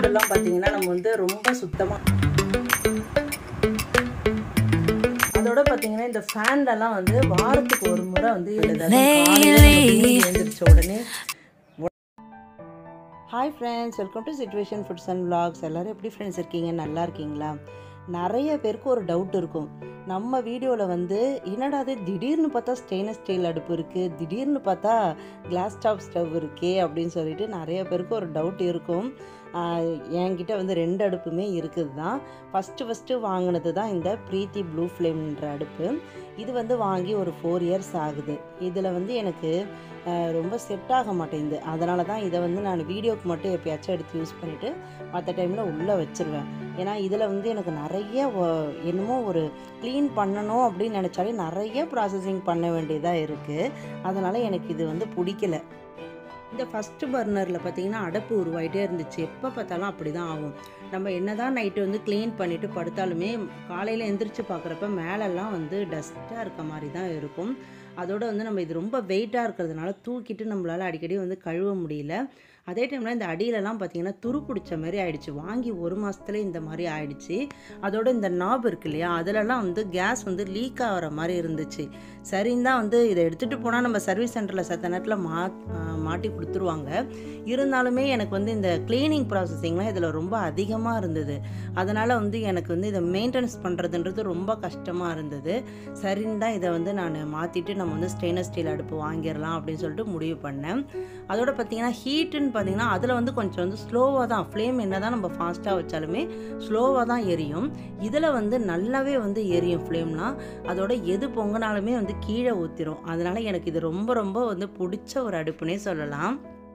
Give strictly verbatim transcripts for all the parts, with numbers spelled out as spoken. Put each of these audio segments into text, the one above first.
ஸ்டவ்லாம் பார்த்தீங்கன்னா நம்ம வந்து ரொம்ப சுத்தமாக. அதோட பார்த்தீங்கன்னா இந்த ஃபேன்லலாம் வந்து வாரத்துக்கு ஒரு முறை வந்து எழுந்திரிச்ச உடனே. Hi friends, welcome to situation foods and vlogs. எல்லோரும் எப்படி ஃப்ரெண்ட்ஸ் இருக்கீங்க? நல்லா இருக்கீங்களா? நிறைய பேருக்கு ஒரு டவுட் இருக்கும். நம்ம வீடியோவில் வந்து என்னடா அது திடீர்னு பார்த்தா ஸ்டெயின்லெஸ் ஸ்டீல் அடுப்பு இருக்குது, திடீர்னு பார்த்தா கிளாஸ் டாப் ஸ்டவ் இருக்கே அப்படின்னு சொல்லிட்டு நிறைய பேருக்கு ஒரு டவுட் இருக்கும். என்கிட்ட வந்து ரெண்டு அடுப்புமே இருக்குது தான். ஃபஸ்ட்டு ஃபஸ்ட்டு வாங்கினது தான் இந்த பிரீத்தி ப்ளூ ஃப்ளேம்ன்ற அடுப்பு. இது வந்து வாங்கி ஒரு ஃபோர் இயர்ஸ் ஆகுது. இதில் வந்து எனக்கு ரொம்ப செட் ஆக மாட்டேங்குது. அதனால தான் இதை வந்து நான் வீடியோக்கு மட்டும் எப்பயாச்சும் எடுத்து யூஸ் பண்ணிவிட்டு மற்ற டைமில் உள்ளே வச்சுருவேன். ஏன்னா இதில் வந்து எனக்கு நிறைய என்னமோ ஒரு க்ளீன் பண்ணணும் அப்படின்னு நினச்சாலே நிறைய ப்ராசஸிங் பண்ண வேண்டியதாக இருக்குது. அதனால் எனக்கு இது வந்து பிடிக்கல. இந்த ஃபஸ்ட்டு பர்னரில் பார்த்திங்கன்னா அடப்பு உருவாயிட்டே இருந்துச்சு. எப்போ பார்த்தாலும் அப்படி தான் ஆகும். நம்ம என்ன தான் நைட்டு வந்து க்ளீன் பண்ணிவிட்டு படுத்தாலுமே காலையில் எந்திரிச்சு பார்க்குறப்ப மேலெல்லாம் வந்து டஸ்ட்டாக இருக்க மாதிரி தான் இருக்கும். அதோடு வந்து நம்ம இது ரொம்ப வெயிட்டாக இருக்கிறதுனால தூக்கிட்டு நம்மளால் அடிக்கடி வந்து கழுவ முடியல. அதே டைமில் இந்த அடியிலலாம் பார்த்திங்கன்னா துரு பிடிச்ச மாதிரி ஆகிடுச்சு. வாங்கி ஒரு மாதத்துல இந்த மாதிரி ஆகிடுச்சு. அதோடு இந்த நாப் இருக்கு இல்லையா, அதிலலாம் வந்து கேஸ் வந்து லீக் ஆகிற மாதிரி இருந்துச்சு. சரின்னு தான் வந்து இதை எடுத்துகிட்டு போனால் நம்ம சர்வீஸ் சென்டரில் சத்த நேரத்தில் மா மாட்டி கொடுத்துருவாங்க. இருந்தாலுமே எனக்கு வந்து இந்த க்ளீனிங் ப்ராசஸிங்லாம் இதில் ரொம்ப அதிகமாக இருந்தது. அதனால் வந்து எனக்கு வந்து இதை மெயின்டெனன்ஸ் பண்ணுறதுன்றது ரொம்ப கஷ்டமாக இருந்தது. சரின்னு தான் இதை வந்து நான் மாற்றிட்டு நம்ம வந்து ஸ்டெயின்லெஸ் ஸ்டீல் அடுப்பு வாங்கிடலாம் அப்படின்னு சொல்லிட்டு முடிவு பண்ணேன். அதோட பார்த்திங்கன்னா ஹீட்டுன்னு பார்த்திங்கன்னா அதில் வந்து கொஞ்சம் வந்து ஸ்லோவாக தான், ஃப்ளேம் என்ன தான் நம்ம ஃபாஸ்ட்டாக வச்சாலுமே ஸ்லோவாக தான் எரியும். இதில் வந்து நல்லாவே வந்து எரியும் ஃப்ளேம்லாம். அதோட எது பொங்கினாலுமே வந்து கீழே ஊற்றிடும். அதனால் எனக்கு இது ரொம்ப ரொம்ப வந்து பிடிச்ச ஒரு அடுப்புனே சொல்லலாம்.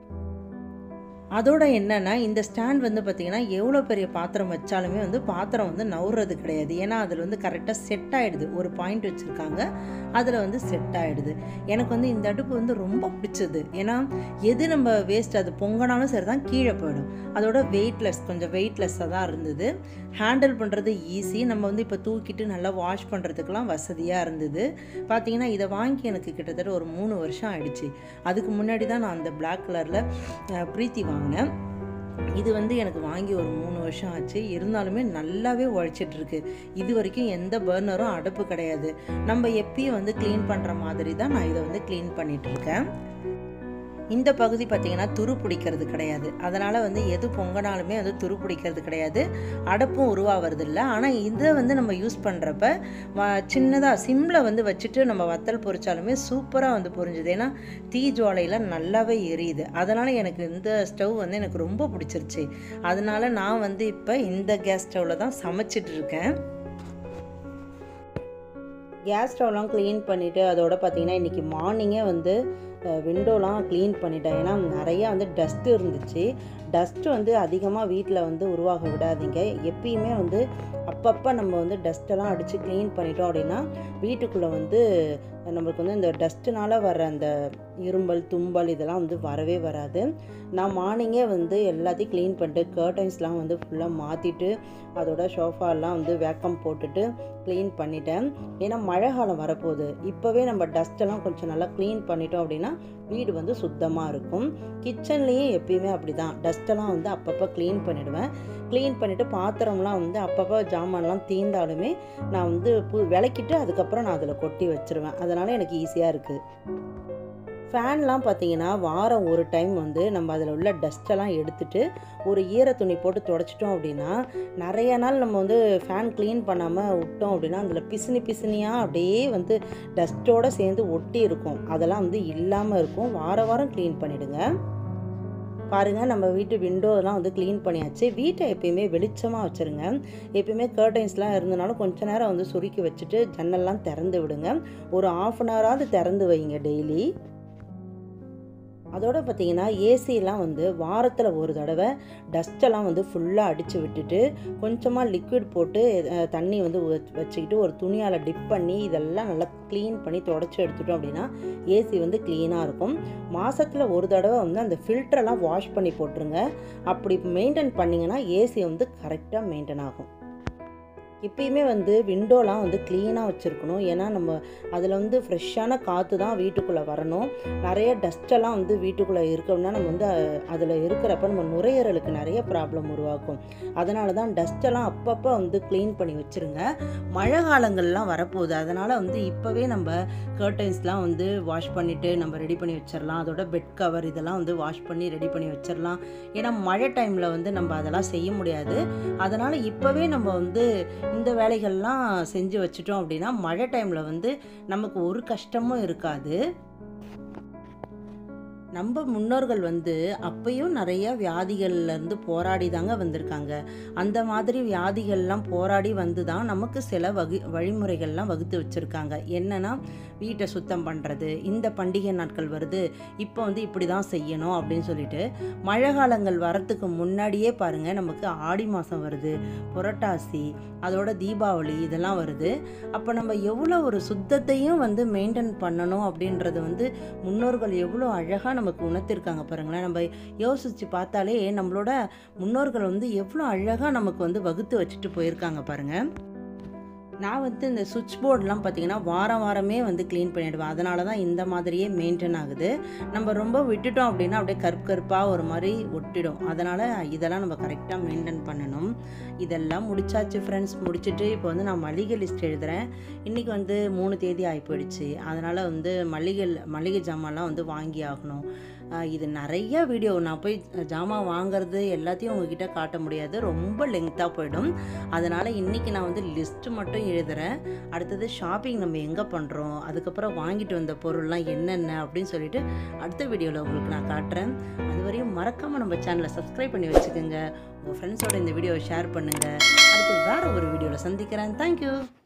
அதோட என்னென்னா இந்த ஸ்டாண்ட் வந்து பார்த்திங்கன்னா எவ்வளோ பெரிய பாத்திரம் வச்சாலுமே வந்து பாத்திரம் வந்து நவுறது கிடையாது. ஏன்னா அதில் வந்து கரெக்டாக செட் ஆகிடுது. ஒரு பாயிண்ட் வச்சுருக்காங்க, அதில் வந்து செட் ஆகிடுது. எனக்கு வந்து இந்த அடுப்பு வந்து ரொம்ப பிடிச்சது. ஏன்னா எது நம்ம வேஸ்ட் அது பொங்கினாலும் சரி தான் கீழே போயிடும். அதோட வெயிட்லெஸ், கொஞ்சம் வெயிட்லெஸ்ஸாக தான் இருந்தது. ஹேண்டில் பண்ணுறது ஈஸி. நம்ம வந்து இப்போ தூக்கிட்டு நல்லா வாஷ் பண்ணுறதுக்கெலாம் வசதியாக இருந்தது. பார்த்திங்கன்னா இதை வாங்கி எனக்கு கிட்டத்தட்ட ஒரு மூணு வருஷம் ஆயிடுச்சு. அதுக்கு முன்னாடி தான் நான் அந்த பிளாக் கலரில் பிரீத்தி வாங்கினேன். இது வந்து எனக்கு வாங்கி ஒரு மூணு வருஷம் ஆச்சு. இருந்தாலுமே நல்லாவே உழைச்சிட்ருக்கு. இது வரைக்கும் எந்த பர்னரும் அடப்பு கிடையாது. நம்ம எப்பயும் வந்து க்ளீன் பண்ணுற மாதிரி தான் நான் இதை வந்து க்ளீன் பண்ணிகிட்ருக்கேன். இந்த பகுதி பார்த்திங்கன்னா துரு பிடிக்கிறது கிடையாது. அதனால் வந்து எது பொங்கினாலுமே வந்து துரு பிடிக்கிறது கிடையாது, அடப்பும் உருவாகிறது இல்லை. ஆனால் இதை வந்து நம்ம யூஸ் பண்ணுறப்ப சின்னதாக சிம்மில் வந்து வச்சுட்டு நம்ம வத்தல் பொரிச்சாலுமே சூப்பராக வந்து பொரிஞ்சுது. ஏன்னா தீ ஜுவாலையில் நல்லாவே எரியுது. அதனால் எனக்கு இந்த ஸ்டவ் வந்து எனக்கு ரொம்ப பிடிச்சிருச்சு. அதனால் நான் வந்து இப்போ இந்த கேஸ் ஸ்டவ்வில் தான் சமைச்சிட்ருக்கேன். கேஸ் ஸ்டவ்லாம் க்ளீன் பண்ணிவிட்டு அதோட பார்த்திங்கன்னா இன்றைக்கி மார்னிங்கே வந்து விண்டோலாம் க்ளீன் பண்ணிட்டேன். ஏன்னா நிறையா வந்து டஸ்ட்டு இருந்துச்சு. டஸ்ட்டு வந்து அதிகமாக வீட்டில் வந்து உருவாக விடாதீங்க. எப்பயுமே வந்து அப்பப்போ நம்ம வந்து டஸ்ட்டெல்லாம் அடித்து க்ளீன் பண்ணிட்டோம் அப்படின்னா வீட்டுக்குள்ளே வந்து நம்மளுக்கு வந்து இந்த டஸ்ட்டுனால் வர அந்த இரும்பல் தும்பல் இதெல்லாம் வந்து வரவே வராது. நான் மார்னிங்கே வந்து எல்லாத்தையும் க்ளீன் பண்ணிட்டு கர்டைன்ஸ்லாம் வந்து ஃபுல்லாக மாற்றிட்டு அதோட சோஃபாலாம் வந்து வேக்கம் போட்டுட்டு க்ளீன் பண்ணிட்டேன். ஏன்னா மழை காலம் வரப்போகுது. இப்போவே நம்ம டஸ்ட்டெல்லாம் கொஞ்சம் நல்லா க்ளீன் பண்ணிட்டோம் அப்படின்னா வீடு வந்து சுத்தமாக இருக்கும். கிச்சன்லேயும் எப்பயுமே அப்படி தான், டஸ்ட்டெல்லாம் வந்து அப்பப்போ க்ளீன் பண்ணிவிடுவேன். க்ளீன் பண்ணிவிட்டு பாத்திரம்லாம் வந்து அப்பப்போ ஜாமான்லாம் தீர்ந்தாலுமே நான் வந்து பு விளக்கிட்டு அதுக்கப்புறம் நான் அதில் கொட்டி வச்சுருவேன். அதனால் எனக்கு ஈஸியாக இருக்குது. ஃபேன்லாம் பார்த்திங்கன்னா வாரம் ஒரு டைம் வந்து நம்ம அதில் உள்ள டஸ்ட்டெல்லாம் எடுத்துகிட்டு ஒரு ஈர துணி போட்டு துடைச்சிட்டோம் அப்படின்னா நிறைய நாள் நம்ம வந்து ஃபேன் க்ளீன் பண்ணாமல் விட்டோம் அப்படின்னா அதில் பிசினி பிசினியாக அப்படியே வந்து டஸ்ட்டோடு சேர்ந்து ஒட்டி இருக்கும். அதெல்லாம் வந்து இல்லாமல் இருக்கும். வார வாரம் க்ளீன் பண்ணிவிடுங்க. பாருங்கள், நம்ம வீட்டு விண்டோலாம் வந்து க்ளீன் பண்ணியாச்சு. வீட்டை எப்பயுமே வெளிச்சமாக வச்சுருங்க. எப்பயுமே கர்டைன்ஸ்லாம் இருந்தனாலும் கொஞ்சம் நேரம் வந்து சுருக்கி வச்சுட்டு ஜன்னல்லாம் திறந்து விடுங்க. ஒரு ஆஃப் அன் ஹவராவது திறந்து வைங்க டெய்லி. அதோடு பார்த்திங்கன்னா ஏசிலாம் வந்து வாரத்தில் ஒரு தடவை டஸ்ட்டெல்லாம் வந்து ஃபுல்லாக அடித்து விட்டுட்டு கொஞ்சமாக லிக்விட் போட்டு தண்ணி வந்து வச்சுக்கிட்டு ஒரு துணியால் டிப் பண்ணி இதெல்லாம் நல்லா க்ளீன் பண்ணி தொடச்சி எடுத்துட்டோம் அப்படின்னா ஏசி வந்து க்ளீனாக இருக்கும். மாதத்தில் ஒரு தடவை வந்து அந்த ஃபில்டரெல்லாம் வாஷ் பண்ணி போட்டுருங்க. அப்படி மெயின்டைன் பண்ணிங்கன்னா ஏசி வந்து கரெக்டாக மெயின்டைன் ஆகும். எப்பயுமே வந்து விண்டோலாம் வந்து க்ளீனாக வச்சுருக்கணும். ஏன்னா நம்ம அதில் வந்து ஃப்ரெஷ்ஷான காற்று தான் வீட்டுக்குள்ளே வரணும். நிறைய டஸ்ட்டெல்லாம் வந்து வீட்டுக்குள்ளே இருக்கோம்னா நம்ம வந்து அதில் இருக்கிறப்ப நம்ம நுரையீரலுக்கு நிறைய ப்ராப்ளம் உருவாக்கும். அதனால தான் டஸ்ட்டெல்லாம் அப்பப்போ வந்து க்ளீன் பண்ணி வச்சுருங்க. மழை காலங்கள்லாம் வரப்போகுது. அதனால் வந்து இப்போவே நம்ம கர்டைன்ஸ்லாம் வந்து வாஷ் பண்ணிவிட்டு நம்ம ரெடி பண்ணி வச்சிடலாம். அதோட பெட் கவர் இதெல்லாம் வந்து வாஷ் பண்ணி ரெடி பண்ணி வச்சிடலாம். ஏன்னா மழை டைமில் வந்து நம்ம அதெல்லாம் செய்ய முடியாது. அதனால் இப்போவே நம்ம வந்து இந்த வேலைகள்லாம் செஞ்சு வச்சுட்டோம் அப்படின்னா மழை டைமில் வந்து நமக்கு ஒரு கஷ்டமும் இருக்காது. நம்ம முன்னோர்கள் வந்து அப்பயும் நிறைய வியாதிகள்லேருந்து போராடி தாங்க வந்திருக்காங்க. அந்த மாதிரி வியாதிகள்லாம் போராடி வந்து தான் நமக்கு சில வகு வழிமுறைகள்லாம் வகுத்து வச்சுருக்காங்க. என்னென்னா வீட்டை சுத்தம் பண்ணுறது, இந்த பண்டிகை நாட்கள் வருது இப்போ வந்து இப்படி தான் செய்யணும் அப்படின்னு சொல்லிட்டு மழை காலங்கள் வரத்துக்கு முன்னாடியே பாருங்கள் நமக்கு ஆடி மாதம் வருது, புரட்டாசி, அதோட தீபாவளி இதெல்லாம் வருது. அப்போ நம்ம எவ்வளோ ஒரு சுத்தத்தையும் வந்து மெயின்டைன் பண்ணணும் அப்படின்றது வந்து முன்னோர்கள் எவ்வளோ அழகாக நமக்கு உணர்த்திருக்காங்க பாருங்களேன். நம்ம யோசித்து பார்த்தாலே நம்மளோட முன்னோர்கள் வந்து எவ்வளோ அழகாக நமக்கு வந்து வகுத்து வச்சுட்டு போயிருக்காங்க பாருங்கள். நான் வந்து இந்த சுவிட்ச் போர்டெலாம் பார்த்திங்கன்னா வாரம் வாரமே வந்து க்ளீன் பண்ணிவிடுவேன். அதனால தான் இந்த மாதிரியே மெயின்டைன் ஆகுது. நம்ம ரொம்ப விட்டுட்டோம் அப்படின்னா அப்படியே கருப்பு கருப்பாக ஒரு மாதிரி ஒட்டிடும். அதனால் இதெல்லாம் நம்ம கரெக்டாக மெயின்டைன் பண்ணணும். இதெல்லாம் முடிச்சாச்சு ஃப்ரெண்ட்ஸ். முடிச்சுட்டு இப்போ வந்து நான் மளிகை லிஸ்ட் எழுதுகிறேன். இன்றைக்கி வந்து மூணு தேதி ஆகி போயிடுச்சு. அதனால் வந்து மளிகை மளிகை ஜாமான்லாம் வந்து வாங்கி ஆகணும். இது நிறைய வீடியோ நான் போய் ஜாமான் வாங்கிறது எல்லாத்தையும் உங்ககிட்ட காட்ட முடியாது, ரொம்ப லெங்க்த்தாக போயிடும். அதனால் இன்றைக்கி நான் வந்து லிஸ்ட்டு மட்டும் எழுதுகிறேன். அடுத்தது ஷாப்பிங் நம்ம எங்கே பண்ணுறோம், அதுக்கப்புறம் வாங்கிட்டு வந்த பொருள்லாம் என்னென்ன அப்படின்னு சொல்லிட்டு அடுத்த வீடியோவில் உங்களுக்கு நான் காட்டுறேன். அது வரையும் மறக்காமல் நம்ம சேனலை சப்ஸ்கிரைப் பண்ணி வச்சுக்கோங்க. உங்கள் ஃப்ரெண்ட்ஸோட இந்த வீடியோவை ஷேர் பண்ணுங்கள். அடுத்து வேறு ஒரு வீடியோவில் சந்திக்கிறேன். தேங்க்யூ.